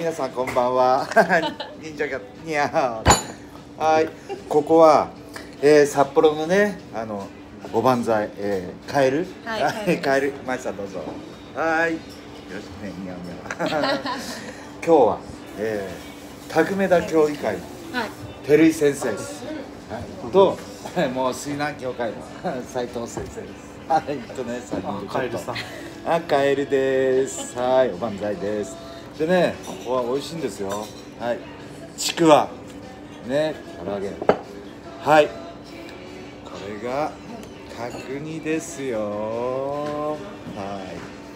皆さんこんばんは。忍者がにゃー。はい、ここは、札幌のね、おばんざい、カエル。 はい、 カエル、マイさんどうぞ。はい、よろしくね、にゃーにゃー。今日は、拓目田協議会の照井先生です。はい、と、もう水難協会の斉藤先生です。はい、ね、3人でカエルさん。 カエルです。はい、おばんざいです。でね、ここは美味しいんですよ。はい、ちくわ、ね、唐揚げ。はい、これが角煮ですよ。はい、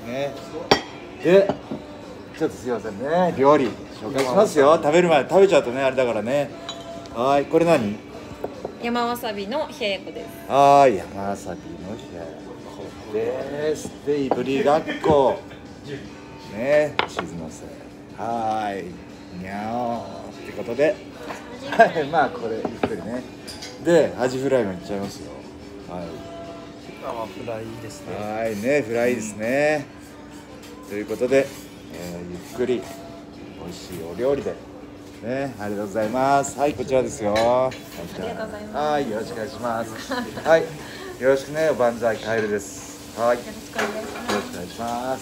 ね。で、ちょっとすいませんね、料理紹介しますよ。食べる前、食べちゃうとね、あれだからね。はい、これ何？ 山わさびの冷ややっこです。 はい、山わさびの冷ややっこです。で、いぶりがっこ。ね、チーズのせ。はい、にゃおってことで。はい、まあ、これゆっくりね。で、アジフライもいっちゃいますよ。はい。 フライですね。 はいね、フライですね。ということで、ゆっくり美味しいお料理で。ね、ありがとうございます。はい、こちらですよ。はい、 ありがとうございます。 はい、よろしくお願いします。はい、よろしくね、おばんざいカエルです。はい、よよろしくお願いします。 ろしくお願いします。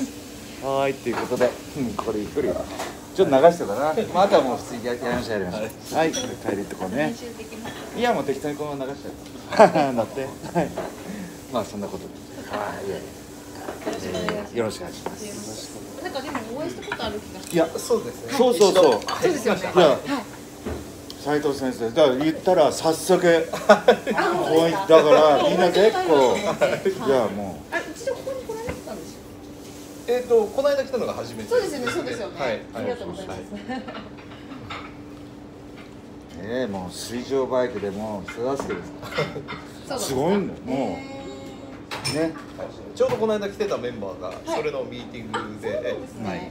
はい、ということで、これゆっくり。ちょっと流してたな。まあ、あとはもう普通にやりましょう。はい、これカエルってこうね練。習できます。 いや、もう適当にこのまま流しちゃう。だって。はい。まあ、そんなことで。はい、よろしくお願いします。 なんかでもお会いしたことある気がしいや、 そうですね。 そうそうそう。 そうですよね。 いや、斉藤先生、だから言ったら早速こういったからみんな結構じゃあもあ、一度ここに来られてたんですよ。 この間来たのが初めて。 そうですよね、そうですよね。 はい。 ありがとうございます。 うね、もう水上バイクでも人助けですからすごいんだよもうね。 ちょうどこの間来てたメンバーがそれのミーティングで、 そうですね。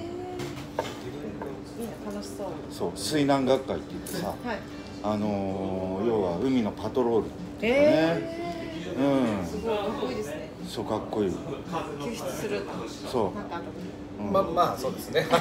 みんな楽しそう。 そう、水難学会って言ってさ、 はい。 要は海のパトロールっていうかね。 すごいかっこいいですね。 そう、かっこいい。 救出する。 そうなんかまあそうですね。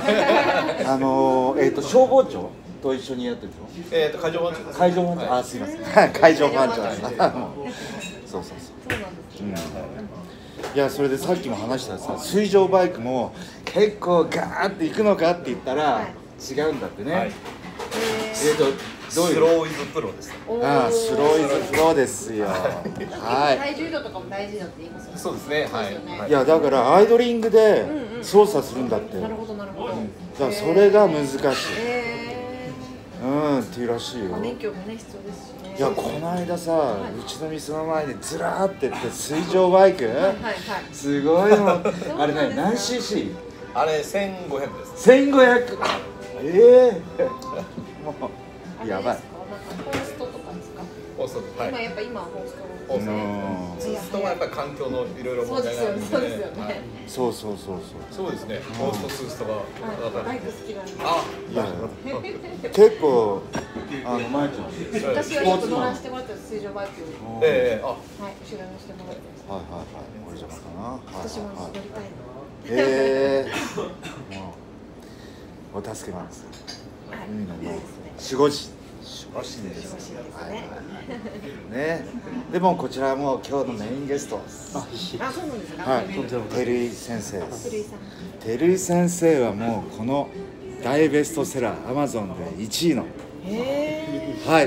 消防庁と一緒にやってるでしょ。 海上保安庁です。 海上保安庁、あ、すいません。海上保安庁です。そうそうそう。 そうなんですね。 いや、それでさっきも話したさ、水上バイクも結構ガーって行くのかって言ったら違うんだってね。 はい。 どういうスローイズプロですね。 ああ、スローイズフローですよ。は体重移動とかも大事だって言いますよね。 そうですね。はい。 い。いや、だからアイドリングで操作するんだって。だかなるほどなるほど。 らそれが難しい。っていうらしいよ。 免許もね必要ですしね。 いや、この間さ、うちの店の前でずらーってって水上バイク、 はいはい。 すごいの。あれね、何 cc？ あれ1500です。 1500。もうやばい。 なんかホーストとかですか。 ホースト。はい。 今ホースト。 ホーストはやっぱり環境のいろいろ問題があるんで。 そうですよね。 そうそうですね。ホーストツーストが。 バイク好きなんで。 あ、 いや、結構前ちゃん。 私はよく乗らせてもらってる水上バイク。 あ、 はい、後ろにしてもらってます。 はい、これじゃないかな。 私も乗りたいもうお助けなんですよ。 はい。 海のね、 ですね。 守護神ですね。でもこちらも今日のメインゲスト。 あ、そうなんですか。 はい、照井先生です。 照井さん。 照井先生はもうこの大ベストセラー Amazon で1位の、はい、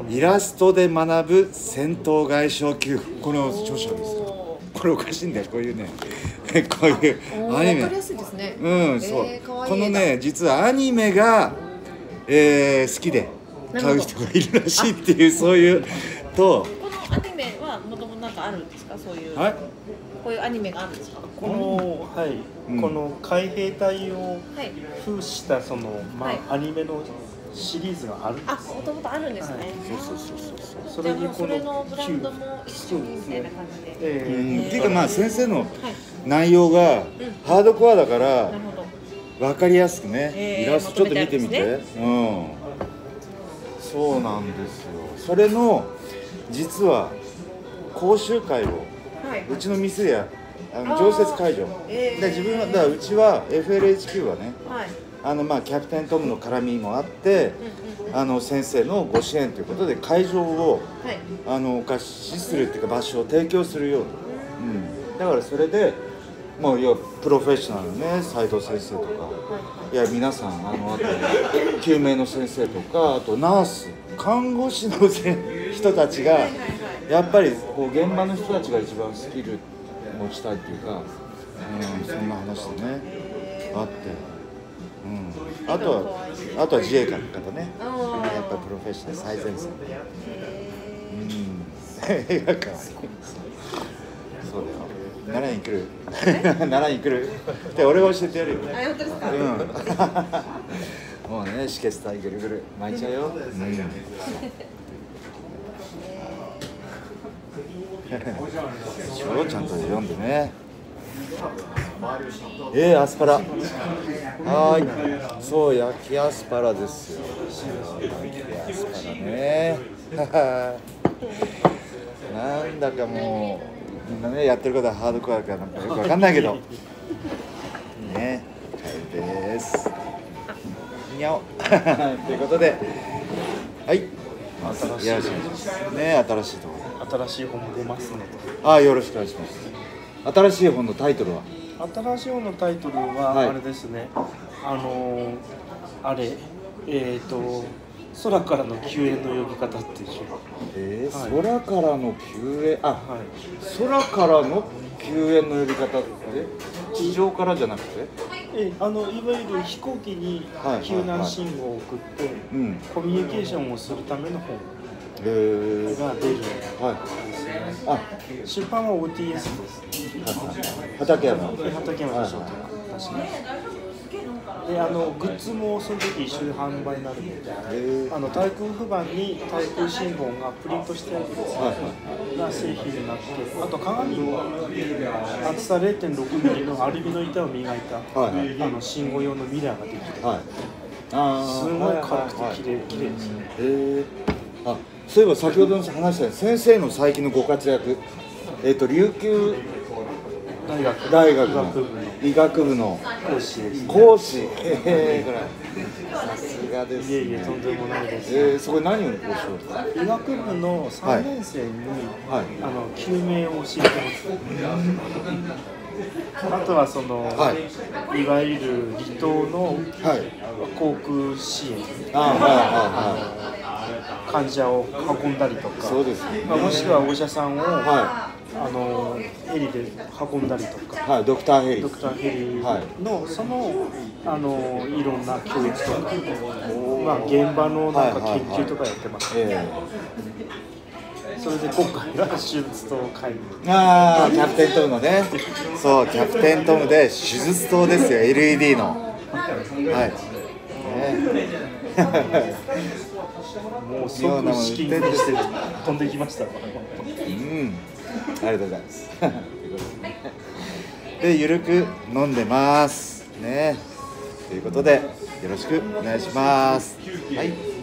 イラストで学ぶ戦闘外傷給付、この著書ですよ。これおかしいんだよ、こういうねこういうアニメ。 わかりやすいですね。 そう、このね、実はアニメが、好きで買う人がいるらしいっていう、そういうと。 このアニメはもともとなんかあるんですか、そういう。 はい、 こういうアニメがあるんですか。 この海兵隊を風したアニメのシリーズがあるんです。 あ、もともとあるんですね。 そう。 それにそれのブランドも一緒にみたいな感じで。 っていうか、まあ先生の内容がハードコアだから分かりやすくね、イラストちょっと見てみて。そうなんですよ。それの実は講習会をうちの店で常設会場で、自分はだからうちは FLHQ はね、 まあキャプテントムの絡みもあって、先生のご支援ということで会場を、お貸しするっていうか場所を提供するように、だからそれでもうプロフェッショナルのね斉藤先生とか、いや皆さんあと救命の先生とか、あとナース看護師の人たちがやっぱりこう現場の人たちが一番スキル持ちたいっていうか、そんな話でねあって、あとは自衛官の方ね、やっぱりプロフェッショナル最前線で、映画館そうだよ。奈良に来る奈良に来るって俺が教えてやるよ。 本当ですか？ もうね止血帯ぐるぐる巻いちゃうよ。ちゃんと読んでね。アスパラ。そう焼きアスパラですよ。焼きアスパラね。なんだかもう。みんなねやってることはハードコアかなんかよくわかんないけどね、カエルです。にゃおということで、はい、よろしくお願いしますね。新しいところ、 新しい本も出ますので、 よろしくお願いします。新しい本のタイトルは？ 新しい本のタイトルはあれですね、空からの救援の呼び方っていう。 空からの救援、空からの救援の呼び方って地上からじゃなくて、 いわゆる飛行機に救難信号を送って、コミュニケーションをするための本が出るんですね。出版は OTS です。 畠山社長とか確かに。でグッズもその時一緒に販売になるので、対空不板に対空信号がプリントしてあるやつが製品になって、あと鏡も厚さ 0.6 ミリのアルミの板を磨いた、信号用のミラーができて、すごい軽くて綺麗ですね。 そういえば先ほどの話した先生の最近のご活躍、琉球大学の医学部の講師、さすがですね。 いえとんでもないです。 そこ何をご仕事？ 医学部の3年生に、救命を教えてます。あとはその、いわゆる離島の航空支援、患者を運んだりとか、もしくはお医者さんをヘリで運んだりとか、 ドクターヘリのそのいろんな教育とか、現場のなんか研究とかやってます。それで今回は手術棟会議。 キャプテントムのね、そうキャプテントムで手術棟ですよ、 LED の。 もう即資金として飛んできました。 ありがとうございます。で、ゆるく飲んでますね。ということでよろしくお願いします。はい。